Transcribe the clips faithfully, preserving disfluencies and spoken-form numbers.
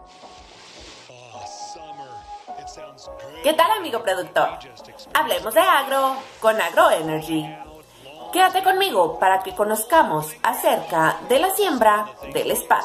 ¿Qué tal, amigo productor? Hablemos de agro con AgroEnergy. Quédate conmigo para que conozcamos acerca de la siembra de la espada.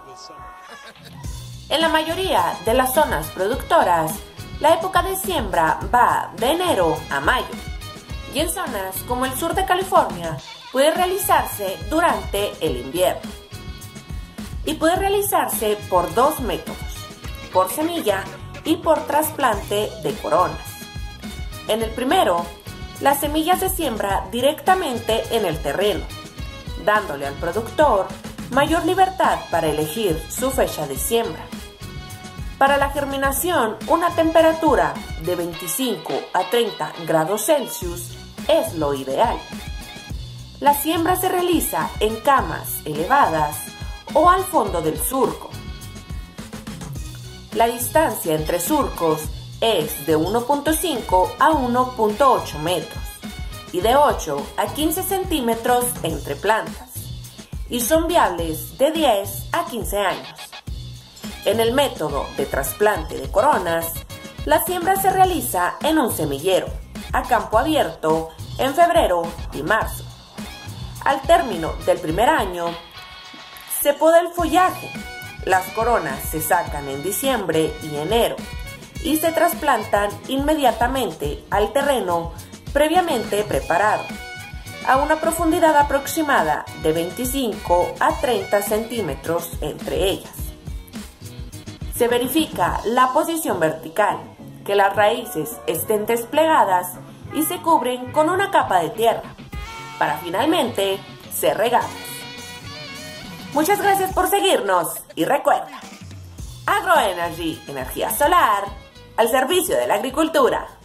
En la mayoría de las zonas productoras, la época de siembra va de enero a mayo, y en zonas como el sur de California puede realizarse durante el invierno. Y puede realizarse por dos métodos, por semilla y por trasplante de coronas. En el primero, la semilla se siembra directamente en el terreno, dándole al productor mayor libertad para elegir su fecha de siembra. Para la germinación, una temperatura de veinticinco a treinta grados Celsius es lo ideal. La siembra se realiza en camas elevadas o al fondo del surco. La distancia entre surcos es de uno punto cinco a uno punto ocho metros y de ocho a quince centímetros entre plantas, y son viables de diez a quince años. En el método de trasplante de coronas, la siembra se realiza en un semillero, a campo abierto, en febrero y marzo. Al término del primer año, se poda el follaje. Las coronas se sacan en diciembre y enero y se trasplantan inmediatamente al terreno previamente preparado, a una profundidad aproximada de veinticinco a treinta centímetros entre ellas. Se verifica la posición vertical, que las raíces estén desplegadas y se cubren con una capa de tierra, para finalmente ser regadas. Muchas gracias por seguirnos y recuerda, AgroEnergy, energía solar al servicio de la agricultura.